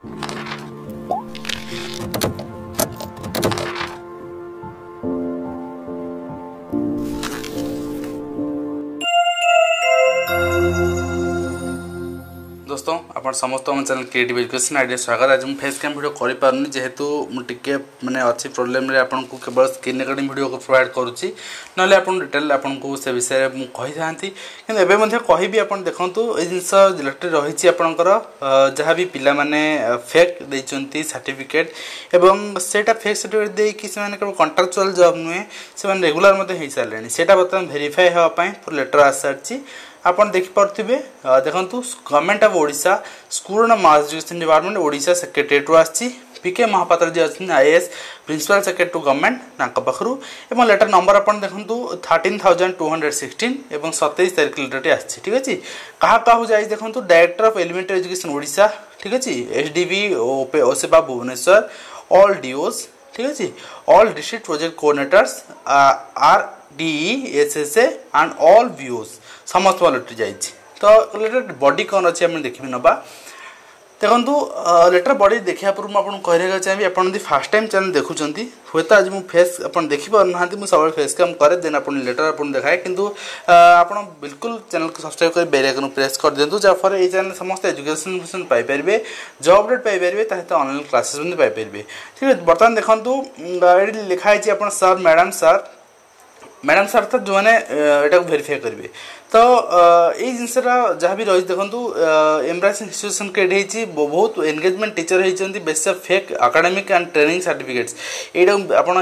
दोस्तों आप समस्त आम चैनल क्रिएटिव एजुकेशन आइडिया स्वागत। आज मुझे फेस कैम वीडियो कर पार्नी जेहेतु मुझे मैंने अच्छी प्रोब्लेम आपको केवल स्क्रीन रिकॉर्डिंग वीडियो को प्रोवाइड करुँची ना डिटेल आपको से विषय में कही था कि कहि आप देखूँ ये जिनस रिलेटेड रही आपंकर जहाँ भी पिला माने फेक देती सर्टिफिकेट एवं सेटा फेक सर्टिफिकेट देकी केवल कंट्राक्चुअल जॉब नुहे से रेगुलर हो सारे से बर्तमान भेरीफाई होगापाई पूरा लेटर आसी सारी आपन देखिपे देखु government of Odisha school and mass education department Odisha secretariat आसी पीके महापात्र जी अच्छे IAS principal secretary to government पाखु एवं लेटर नंबर आप देखु 13,216 एवं 27 तारीख लेटर आसी ठीक अच्छे क्या जाए देखो director of elementary education Odisha ठीक अच्छे एसडीवी ओसेबा भुवनेश्वर ऑल डीओस ठीक अच्छे all district project coordinators are DESSA and all views समस्त लेटर जाइए तो लेटर बॉडी कौन अच्छे आम देखिए नवा देखु लेटर बॉडी देखा पूर्व आपको कहना चाहिए आप फास्ट टाइम चैनल देखुं हे तो आज मुझे फेस आप देखिपार ना मुझे सब फेस काम करे देन आप लेटर आप देखाए कि आप बिल्कुल चैनल को सब्सक्राइब कर बेल आइकन प्रेस कर दिंतु जहाँफल ये चैनल समस्त एजुकेशन पाइपर जॉब अपडेट पाइपर ताकि ऑनलाइन क्लासेस भी पाइपर ठीक है। बर्तमान देखो ये लिखाई आप सर मैडम सर तो जो मैंने भेरीफाई करेंगे तो ये जिनसा जहाँ भी रही देखो एम्ब्रास इंस्टीट्यूशन क्रिएट होती बहुत एंगेजमेंट टीचर होती base of fake academic and training certificates यहाँ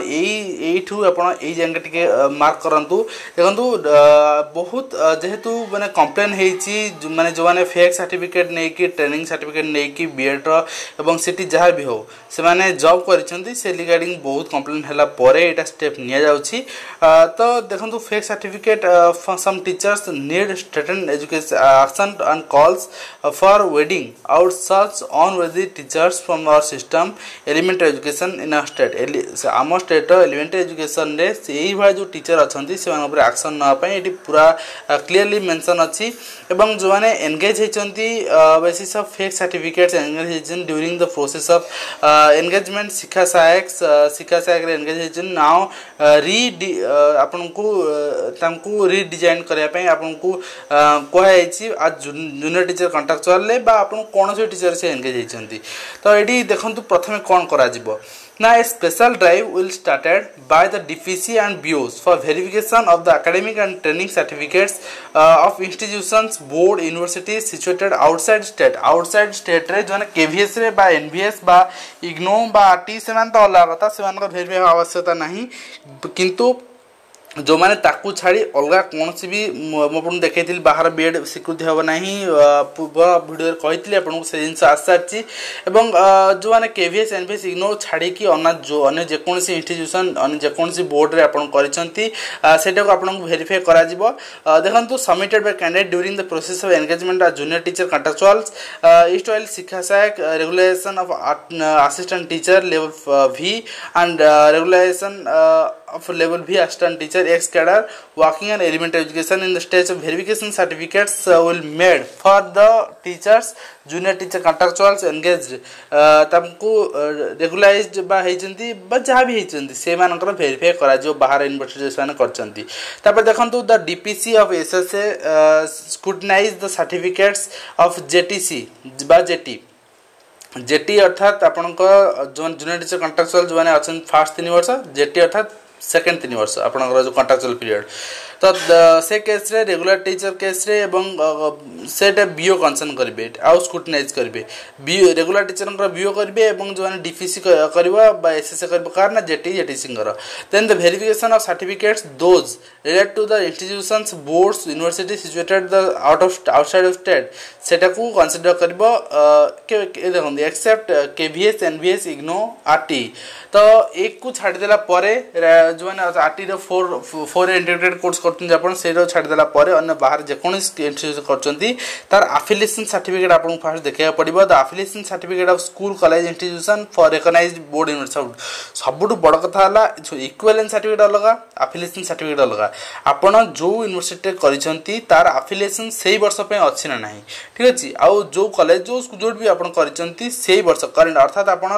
जाए टे मार्क करूँ देखो बहुत जेहेतु मैंने कम्प्लेन होने जो मैंने फेक सर्टिफिकेट नहीं कि ट्रेनिंग सर्टिफिकेट नहीं कि बीएड सी जहाँ भी हो से जॉब कर रिगार्डिंग बहुत कम्प्लेन है स्टेप नि तो देखो fake certificate some teachers need straightened education action and calls for weeding out such unworthy teachers from our system elementary education in our state आम स्टेट एलिमेंटरी एजुकेशन रे यही भाई जो टीचर अच्छा से एक्शन नापी पूरा क्लीयरली मेंशन अच्छी एवं जो मैंने एंगेज होती basis of fake certificates engage during the process of engagement शिक्षा सहायक एंगेज होती नाउ आपको रीडिजाइन करने आपको कहुई आज जूनियर टीचर कंट्राक्चुअल कौन से टीचर से एंगेज होती तो ये देखो प्रथम कौन करा Now a special drive will started by the DPC and BOs for verification of the academic and training certificates of institutions, board, universities situated outside state रे जो KVS रे बा NVS बा IGNOU बा RT से तो अलग कथा से भेरिफाई आवश्यकता नहीं किंतु जो मैंने ताकू छाड़ी अलग कौन सी भी मुझे देखी बाहर बीएड स्वीकृति हम ना पूर्व भिडियो कही आपको से जिन आस सारी जो मैंने केवीएस एनवीएस इग्नो छाड़ी अन्य जेकोसी इंस्टीट्यूशन अन्य जेकोसी बोर्ड रे आपन करिसेंती सेटा को आपन वेरीफाई करा जिवो देखंतु submitted by candidate during the process of engagement as junior teacher contractuals ईस्ट ऑयल शिक्षा सहायक regulation of assistant teacher level V and regulation of level V assistant teacher ex cadre working in elementary education in the stage of verification certificates will made for the teachers junior teacher contractuals engaged तमको regularized बा हेचंती बा जहाँ भी हेचंती से मानकर verify करा जो बाहर यूनिवर्सिटी से करचंती तापर देखंतु the DPC of SSA scrutinize the certificates of JTC बा जेटी अर्थात आपण जो जूनियर टीचर कंट्राक्चुअल जो मैंने अच्छा फास्ट 3 वर्ष जेटी अर्थात सेकेंड 3 वर्ष आपनकर जो कंट्राक्चुअल पीरियड तो से केस रे रेगुलर टीचर केस रे एवं सेटा बीओ कंसर्न करेंगे आउ स्क्रूटिनाइज करेंगे बीओ रेगुलर टीचर बीओ करेंगे एवं जो मैंने डीपीसी कर एसएसए कर ना JTC then the verification of certificates those relate to the institutions boards university situated the outside of state सेटा को कंसीडर करबो देखो except KVS NVS IGNOU RT तो एक को छाड़ी देला परे जो मैंने आरटी फोर इंटीग्रेटेड कोर्स करते से छाड़देला अन्य बाहर जेकोसी इंस्टीट्यूशन कर आफिलिएशन सर्टिफिकेट आपको फास्ट देखा पड़ो the affiliation certificate of school college institution for recognized board university सबुठ बड़ कथा है इक्विवेलेंस सर्टिफिकेट अलग आफिलिएशन सर्टिफिकेट अलग आपड़ जो यूनिवर्सिटी कर तार आफिलिएशन से वर्ष अच्छी ना ना ठीक अच्छे आउ जो कॉलेज जो भी आप वर्ष करेन्ट अर्थात आप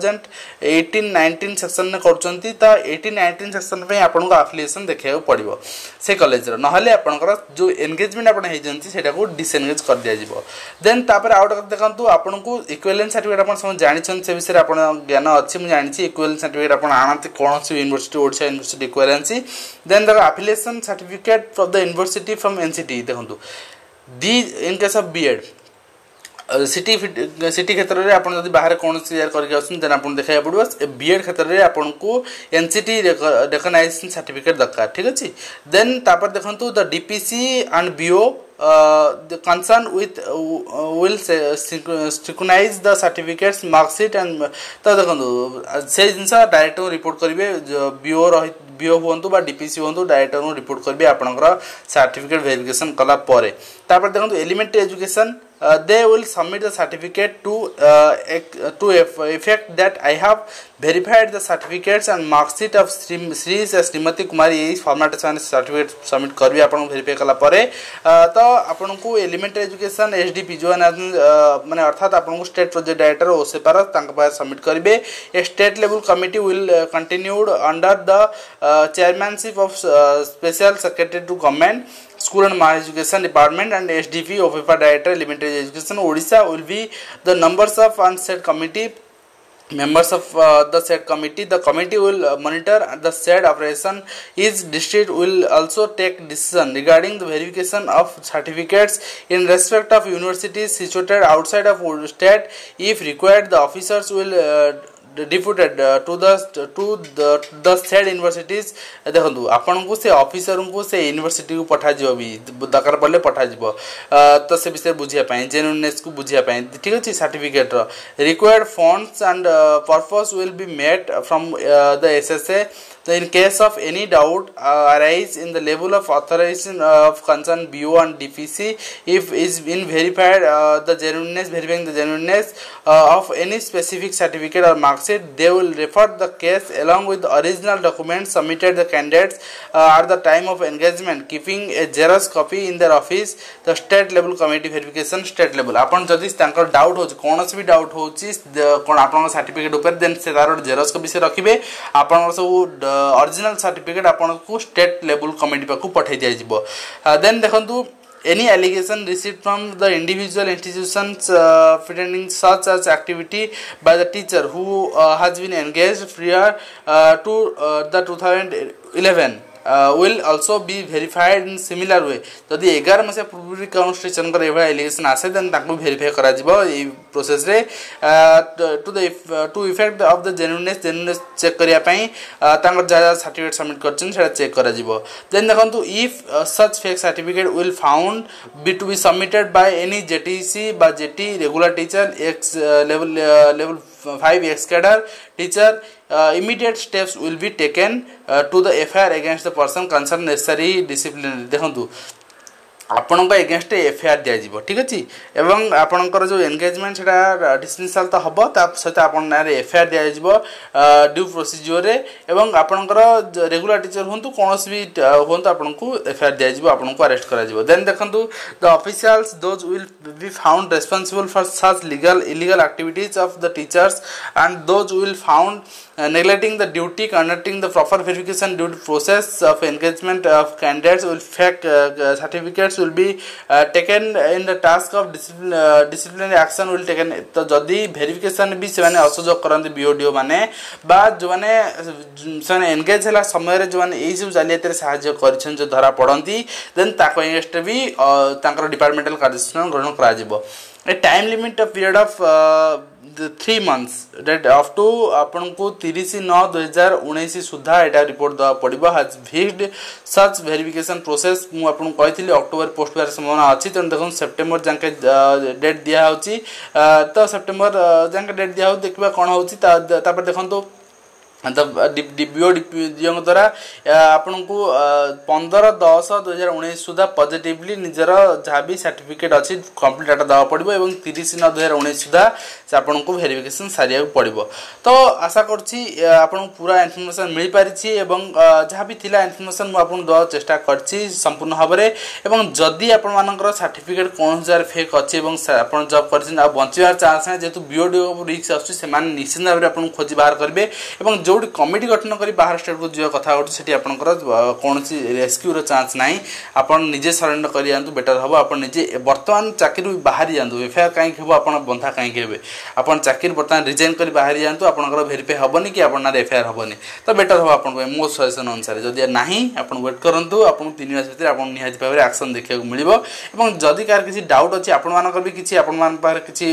2018-19 सेक्शन में कर 18-19 सेक्शन में आपको आफिलिएशन देखा पड़ो से कॉलेज नहले आपंकर जो एंगेजमेंट आपटा को डिसएंगेज कर दिया देन तापर आउट देखो आपको इक्विवेलेंस सर्टिफिकेट आप सब जानते से विषय आप ज्ञान अच्छी मुझे जानी इक्विवेलेंस सर्टिफिकेट आप आनते कौन सी university Odisha university equivalency then देखो affiliation certificate from the university from NCT देखो the in case of B Ed city क्षेत्र में आप बाहर कौन करके आपको देखा पड़ो बीएड क्षेत्र में आपको एनसीटी रिकॉग्नाइजेशन सर्टिफिकेट दरकार ठीक अच्छे देन तापर देखो the DPC and BO concern with will synchronize the certificates marksheet and तो देखो से जिन डायरेक्ट रिपोर्ट करेंगे बीओ हूँ डीपीसी हूँ डायरेक्ट रिपोर्ट करेंगे आपंकर सर्टिफिकेट वेरिफिकेशन कलापर तापर देखो elementary education they will submit the certificate to effect that I have verified the certificates and marksheet of Sri Srimati Kumari ये फॉर्मेट से सर्टिफिकेट सबमिट करेंगे आपको वेरीफाई कलापर तो आपको एलिमेंटरी एजुकेशन एसडीपी जो माने अर्थात आपको स्टेट प्रोजेक्ट डायरेक्टर ओसे पास सबमिट करेंगे a state level committee will continued under the chairmanship of special secretary to government School and Mass Education Department and SDP OFIPA Director Elementary Education Odisha will be the numbers of unsaid committee members of the said committee. The committee will monitor the said operation. Each district will also take decision regarding the verification of certificates in respect of universities situated outside of state. If required, the officers will deputed to the said universities देखो आपन को से officer को से university को पठा जो भी दरकार पड़े पठा जीवो तो से विषय बुझिया पाए जेन्युइननेस को बुझिया पाए ठीक अछि सर्टिफिकेट रो required funds and purpose will be met from the SSA So in case of any doubt arise in the level of authorization of concerned BO and DPC, if is been verified verifying the genuineness of any specific certificate or mark sheet, they will refer the case along with the original documents submitted the candidates at the time of engagement, keeping a Xerox copy in their office. The state level committee verification state level. अपन जदि तांकर doubt हो कौन भी doubt हो कौन आपन certificate ऊपर देन से तार जेरॉक्स कॉपी से रखिबे आपन सब ओरिजिनल सर्टिफिकेट आपन को स्टेट लेवल कमिटी पाकू पठाई दिया जिवो देन देखंतु any allegation received from the individual institutions pretending such as activity by the teacher who has been engaged prior to the 2011 will also be verified in similar way. जदि 11 मसे पूर्व constitution कर एभा एलिगेशन आसे देन ताकू verify करा जिवो ए प्रोसेस रे to effect of the genuineness check करिया पई तांकर जा सर्टिफिकेट सबमिट करछन सेटा चेक करा जिवो देन देखंतु if such fake certificate will found be to be submitted by any JTC बा JT regular teacher ex level 5 ex cadre teacher immediate steps will be taken to the FIR against the person concerned necessary disciplinary देखंतु आपन against FIR दिया जिवो ठीक अछि एवं आपनकर जो एंगेजमेंट सेटा डिसमिसल तो हबो ता सहित आपन नारे एफआईआर दिया जिवो ड्यू प्रोसीजर रे एवं आपनकर रेगुलर टीचर होंतु कोनोस भी होंतु आपनको एफआईआर दिया जिवो आपनको अरेस्ट करा जिवो देन देखंतु the officials those will be found responsible for such illegal activities of the teachers and those will found neglecting the duty conducting the proper verification due process of engagement of candidates will fake certificates will be taken in the task of disciplinary action will taken तो जदि verification भी से माने असहयोग करंती बीओडीओ माने बा जो माने से एंगेज हला समय रे जो माने एई सब जालियाती रे सहायता करछन जो धरा पड़ंती देन ताको एगेंस्ट भी तांकर डिपार्टमेंटल कार्यानुष्ठान ग्रहण करा जिवो a time limit of period of 3 months that up to आपनको 30/9/2019 सुधा एटा रिपोर्ट द पड़िबो has fixed such verification process मु आपन कहितली अक्टोबर पोस्ट बार संभावना अछि त देखन सेप्टेम्बर जाके डेट दिया होची तो सेप्टेम्बर जाके डेट दिया हो देखबा कोन होची ता पर देखन तो बीओ द्वारा आपन को 15/10/2019 सुधा पॉजिटिवली निजर जहाँ भी सर्टिफिकेट अच्छी कंप्लीट डाटा देवा पड़ो और 30/9/2019 सुधा से आपन को वेरिफिकेशन सारिया पड़ो। तो आशा करुँची आपन पूरा इनफॉरमेशन मिल पारी जहाँ भी थिला इनफॉरमेशन मुझे देवा चेष्टा करछि संपूर्ण भाव में। एवं जदि आपण मानकर सर्टिफिकेट कौन जार फेक अच्छी आप जब कर बचार चान्स ना जेहतु बीओडी रिस्क आसुच्छी निश्चित भाव में आपको खोजी बाहर करेंगे और जो कमिटी गठन कर बाहर स्टेट को जो कथा होती आपंकर कौन रेस्क्यूर चान्स ना आप निजे सरेंडर कर जातु बेटर हम आप निजे बर्तमान चाकरी बाहरी जातु एफआईआर कहीं हम आप बंधा कहीं हे आप चाकरी बर्तमान रिजाइन कर बाहरी जातु आपंकर भेरीफाई हेनी कि आप एफआईआर हेनी तो बेटर हम आप मो सजेसन अनुसार जदि ना आप वेट करूँ आपको 3 मास भर आप निहाती भाव में एक्शन देखा मिले और जदि कार किसी डाउट अच्छी आपर भी किसी किसी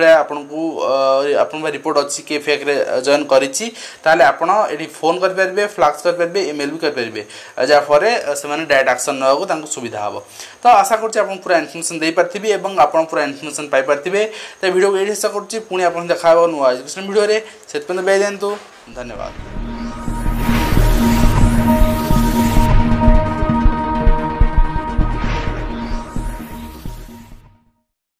आपको रिपोर्ट अच्छी कि फेक जॉइन करी ये फोन करेंगे फ्लाक्स करेंगे इमेल भी करेंगे जहाँफल से डायरेक्ट एक्शन ना सुविधा हम। तो आशा करूँ पूरा इनफॉरमेशन दे पारे और आप पूरा इनफॉरमेशन पाई पारे। तो वीडियो को ये शेष करुँच पुणी आप देखा नुआ एजुकेशन वीडियो से बेई दिंतु। धन्यवाद।